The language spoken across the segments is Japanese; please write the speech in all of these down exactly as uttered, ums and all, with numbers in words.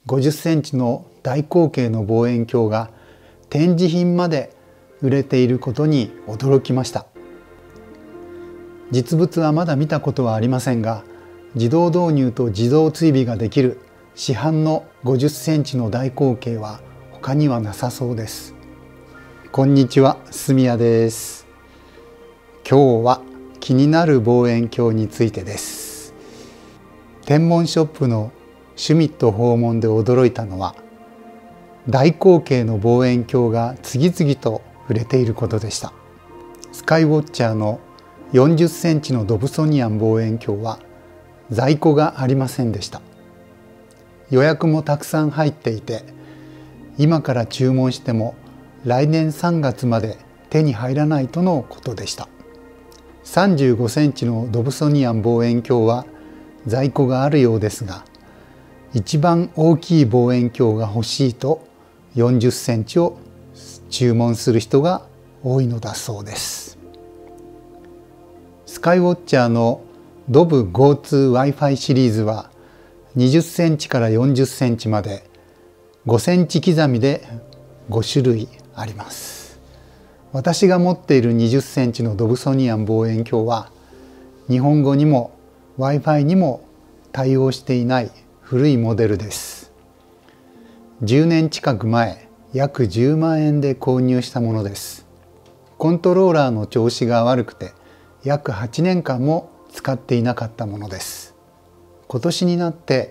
ごじゅっセンチの大口径の望遠鏡が展示品まで売れていることに驚きました。実物はまだ見たことはありませんが、自動導入と自動追尾ができる市販のごじゅっセンチの大口径は他にはなさそうです。こんにちは、住谷です。今日は気になる望遠鏡についてです。天文ショップのシュミット訪問で驚いたのは、大口径の望遠鏡が次々と売れていることでした。スカイウォッチャーのよんじゅっセンチのドブソニアン望遠鏡は在庫がありませんでした。予約もたくさん入っていて、今から注文しても来年さんがつまで手に入らないとのことでした。さんじゅうごセンチのドブソニアン望遠鏡は在庫があるようですが、一番大きい望遠鏡が欲しいとよんじゅっセンチを注文する人が多いのだそうです。スカイウォッチャーのドブ ゴーツーワイファイ シリーズはにじゅっセンチからよんじゅっセンチまでごセンチ刻みでごしゅるいあります。私が持っているにじゅっセンチのドブソニアン望遠鏡は日本語にも Wi-Fi にも対応していない古いモデルです。じゅうねん近く前、約じゅうまんえんで購入したものです。コントローラーの調子が悪くて約はちねんかんも使っていなかったものです。今年になって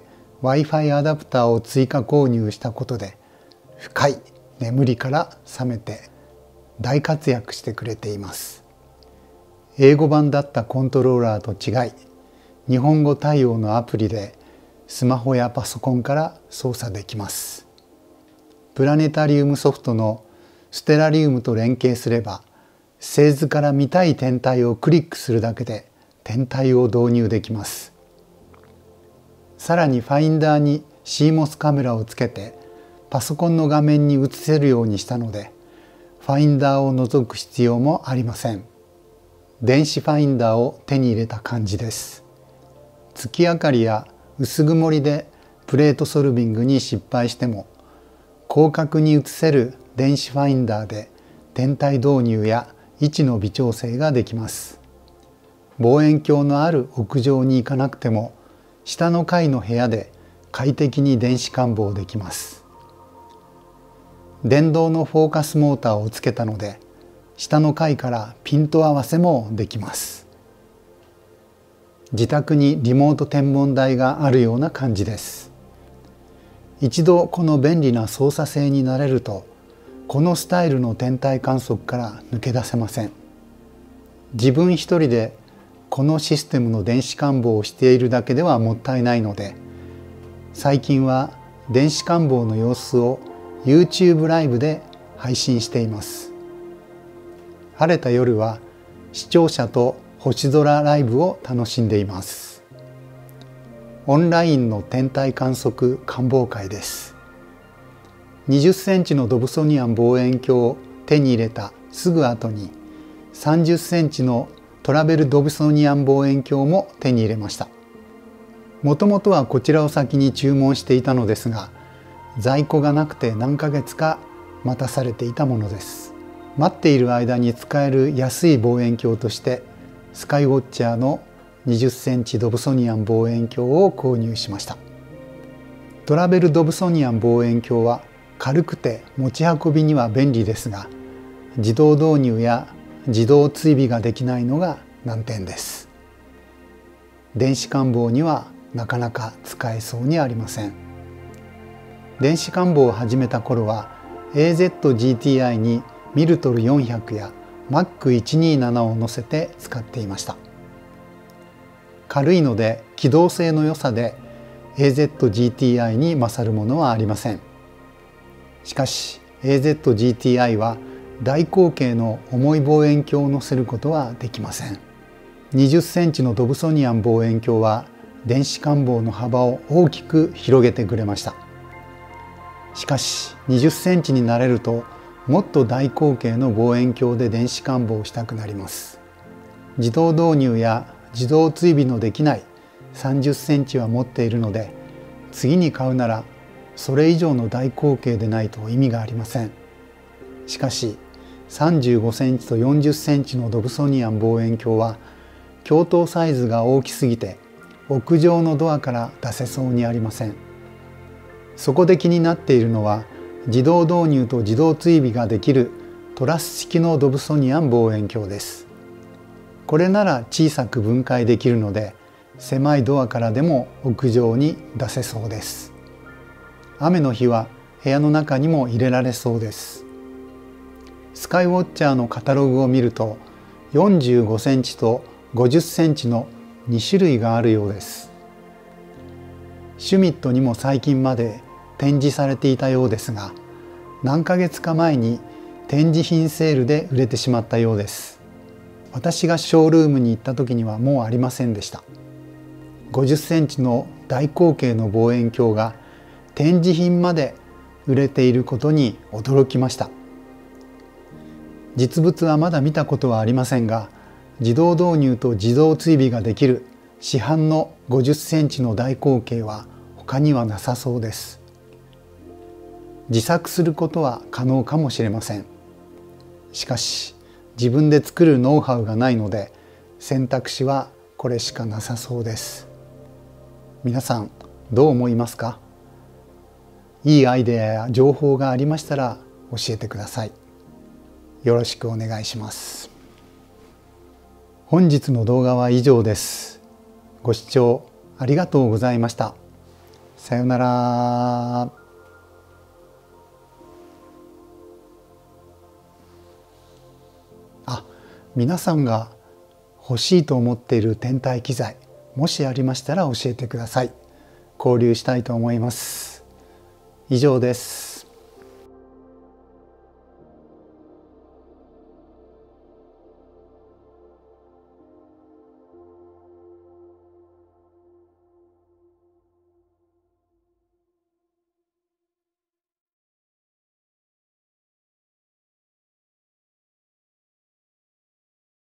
Wi-Fi アダプターを追加購入したことで深い眠りから覚めて大活躍してくれています。英語版だったコントローラーと違い、日本語対応のアプリでスマホやパソコンから操作できます。プラネタリウムソフトのステラリウムと連携すれば、星図から見たい天体をクリックするだけで天体を導入できます。さらにファインダーに シーモス カメラをつけてパソコンの画面に映せるようにしたので、ファインダーを除く必要もありません。電子ファインダーを手に入れた感じです。月明かりや薄曇りでプレートソルビングに失敗しても、広角に映せる電子ファインダーで天体導入や位置の微調整ができます。望遠鏡のある屋上に行かなくても、下の階の部屋で快適に電子観望できます。電動のフォーカスモーターをつけたので、下の階からピント合わせもできます。自宅にリモート天文台があるような感じです。一度この便利な操作性に慣れると、このスタイルの天体観測から抜け出せません。自分一人でこのシステムの電子観望をしているだけではもったいないので、最近は電子観望の様子を YouTube ライブで配信しています。晴れた夜は視聴者と星空ライブを楽しんでいます。オンラインの天体観測観望会です。にじゅっセンチのドブソニアン望遠鏡を手に入れたすぐ後にさんじゅっセンチのトラベルドブソニアン望遠鏡も手に入れました。もともとはこちらを先に注文していたのですが、在庫がなくて何ヶ月か待たされていたものです。待っている間に使える安い望遠鏡としてスカイウォッチャーのにじゅっセンチドブソニアン望遠鏡を購入しました。トラベルドブソニアン望遠鏡は軽くて持ち運びには便利ですが、自動導入や自動追尾ができないのが難点です。電子観望にはなかなか使えそうにありません。電子観望を始めた頃は エーゼットジーティーアイ にミルトルよんひゃくや マックいちにーなな を載せて使っていました。軽いので機動性の良さで エーゼットジーティーアイ に勝るものはありません。しかし エーゼットジーティーアイ は大口径の重い望遠鏡を載せることはできません。にじゅっセンチのドブソニアン望遠鏡は電子観望の幅を大きく広げてくれました。しかしにじゅっセンチになれるともっと大口径の望遠鏡で電子観望をしたくなります。自動導入や自動追尾のできないさんじゅっセンチは持っているので、次に買うならそれ以上の大口径でないと意味がありません。しかしさんじゅうごセンチとよんじゅっセンチのドブソニアン望遠鏡は鏡頭サイズが大きすぎて屋上のドアから出せそうにありません。そこで気になっているのは自動導入と自動追尾ができるトラス式のドブソニアン望遠鏡です。これなら小さく分解できるので狭いドアからでも屋上に出せそうです。雨の日は部屋の中にも入れられそうです。スカイウォッチャーのカタログを見るとよんじゅうごセンチとごじゅっセンチのに種類があるようです。シュミットにも最近まで展示されていたようですが、何ヶ月か前に展示品セールで売れてしまったようです。私がショールームに行った時にはもうありませんでした。ごじゅっセンチの大口径の望遠鏡が展示品まで売れていることに驚きました。実物はまだ見たことはありませんが、自動導入と自動追尾ができる市販のごじゅっセンチの大口径は他にはなさそうです。自作することは可能かもしれません。しかし自分で作るノウハウがないので選択肢はこれしかなさそうです。皆さんどう思いますか？いいアイデアや情報がありましたら教えてください。よろしくお願いします。本日の動画は以上です。ご視聴ありがとうございました。さようなら。あ、皆さんが欲しいと思っている天体機材、もしありましたら教えてください。交流したいと思います。以上です。